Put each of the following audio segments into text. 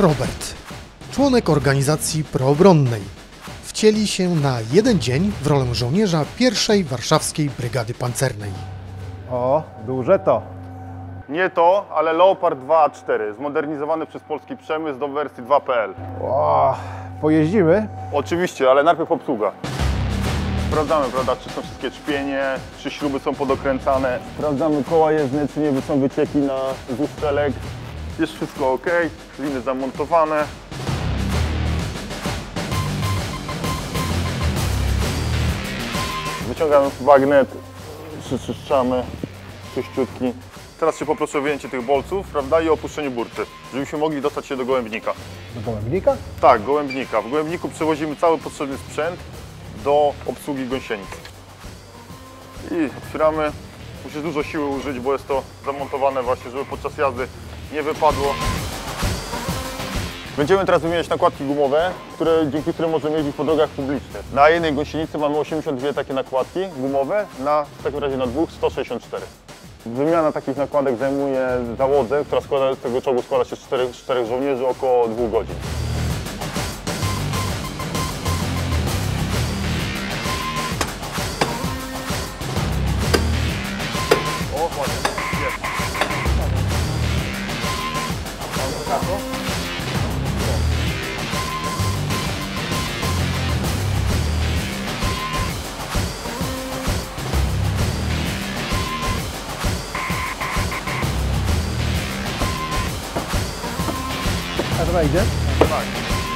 Robert, członek organizacji proobronnej, wcieli się na jeden dzień w rolę żołnierza pierwszej Warszawskiej Brygady Pancernej. O, duże to. Nie to, ale Leopard 2A4, zmodernizowany przez polski przemysł do wersji 2.pl. O, pojeździmy? Oczywiście, ale najpierw obsługa. Sprawdzamy, prawda, czy są wszystkie czpienie, czy śruby są podokręcane. Sprawdzamy koła jezdne, czy nie są wycieki z uszczelek. Jest wszystko ok, liny zamontowane. Wyciągamy bagnet, przyczyszczamy, czyściutki. Teraz się poproszę o wyjęcie tych bolców, prawda, i opuszczenie burty, żebyśmy mogli dostać się do gołębnika. Do gołębnika? Tak, gołębnika. W gołębniku przewozimy cały potrzebny sprzęt do obsługi gąsienic. I otwieramy. Musi dużo siły użyć, bo jest to zamontowane właśnie, żeby podczas jazdy nie wypadło. Będziemy teraz wymieniać nakładki gumowe, dzięki którym możemy jeździć po drogach publicznych. Na jednej gąsienicy mamy 82 takie nakładki gumowe, w takim razie na dwóch 164. Wymiana takich nakładek zajmuje załodze, która z tego czołgu składa się z 4 żołnierzy, około 2 godzin. O, ładnie, jest. A to idzie? Tak.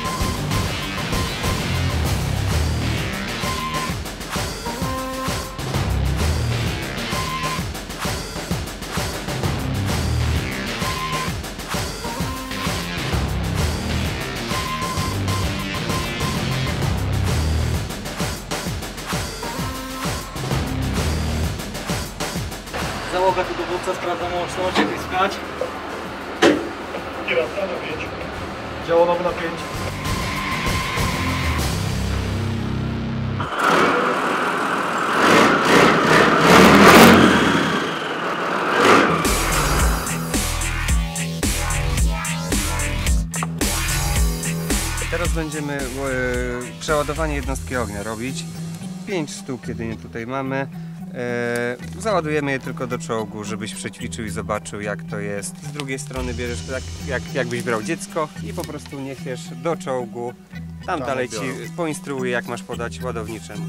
Załoga tu dowódca sprawdza łączność, jak jest spać. Kierowca na 5. Działonowy na 5. Teraz będziemy przeładowanie jednostki ognia robić. 5 sztuk jedynie tutaj mamy. Załadujemy je tylko do czołgu, żebyś przećwiczył i zobaczył, jak to jest. Z drugiej strony bierzesz tak, jakbyś brał dziecko i po prostu niesiesz do czołgu. Tam dalej ci poinstruuję, jak masz podać ładowniczemu.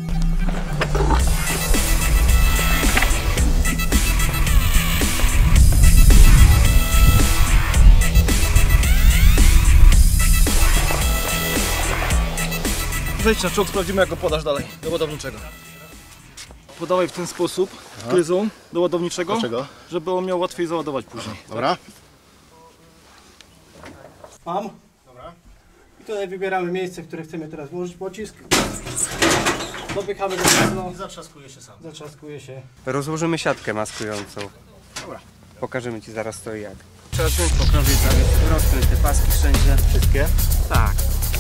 Zejdź na czołg, sprawdzimy, jak go podasz dalej do ładowniczego. Podawaj w ten sposób gryzą do ładowniczego. Dlaczego? Żeby on miał łatwiej załadować później. Dobra. Mam. Dobra. I tutaj wybieramy miejsce, w które chcemy teraz włożyć pocisk. Dopychamy go mocno. I zatrzaskuje się sam. Zatrzaskuje się. Rozłożymy siatkę maskującą. Dobra. Pokażemy ci zaraz to i jak. Trzeba wziąć pokrowiec, rozkręć te paski wszędzie. Wszystkie? Tak.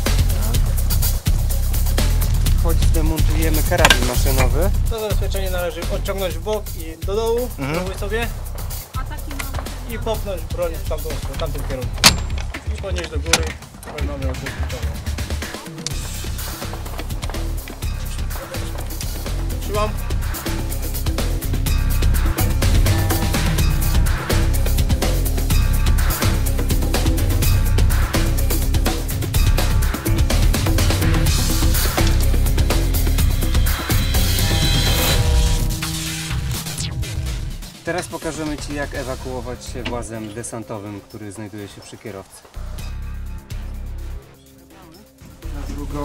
Choć zdemontujemy karabin maszynowy. To zabezpieczenie należy odciągnąć w bok i do dołu. Spróbuj sobie. I popchnąć broń w tamtym kierunku. I podnieść do góry. Broń mamy odbezpieczoną. Trzymam. Teraz pokażemy ci, jak ewakuować się włazem desantowym, który znajduje się przy kierowcy. Na drugą.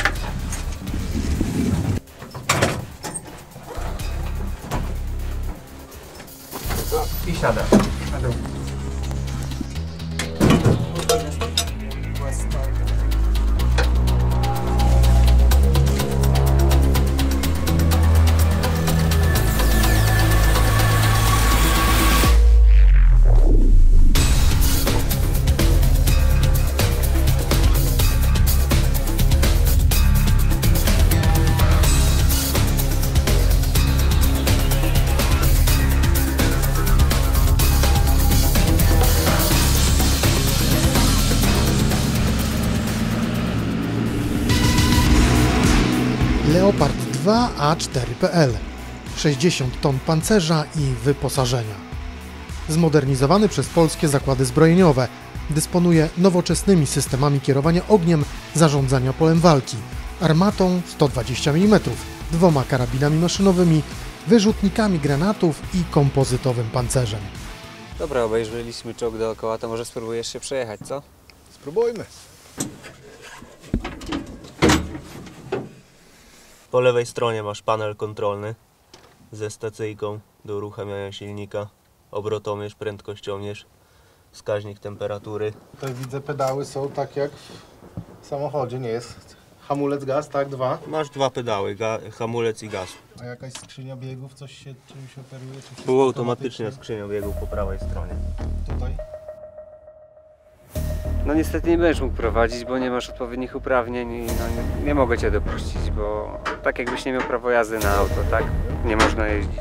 I siada. Na drugą. Leopard 2A4PL, 60 ton pancerza i wyposażenia. Zmodernizowany przez polskie zakłady zbrojeniowe, dysponuje nowoczesnymi systemami kierowania ogniem, zarządzania polem walki, armatą 120 mm, 2 karabinami maszynowymi, wyrzutnikami granatów i kompozytowym pancerzem. Dobra, obejrzeliśmy czołg dookoła, to może spróbujesz się przejechać, co? Spróbujmy. Po lewej stronie masz panel kontrolny ze stacyjką do uruchamiania silnika, obrotomierz, prędkościomierz, wskaźnik temperatury. Tutaj widzę, pedały są tak jak w samochodzie, nie jest hamulec, gaz, tak? 2. Masz 2 pedały, hamulec i gaz. A jakaś skrzynia biegów, coś się czymś operuje? Czy wszystko Półautomatyczna skrzynia biegu po prawej stronie. Tutaj? No niestety nie będziesz mógł prowadzić, bo nie masz odpowiednich uprawnień i no, nie mogę Cię dopuścić, bo tak jakbyś nie miał prawo jazdy na auto, tak? Nie można jeździć.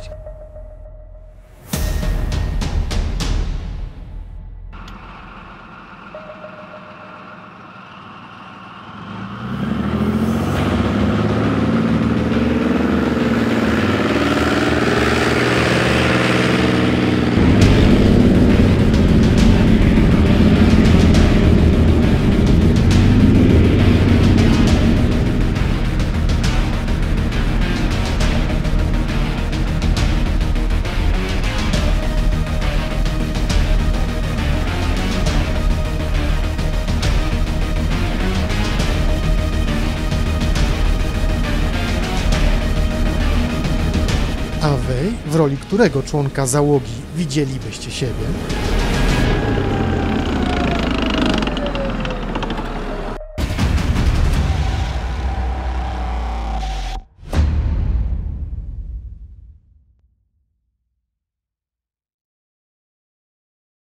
A wy w roli którego członka załogi widzielibyście siebie?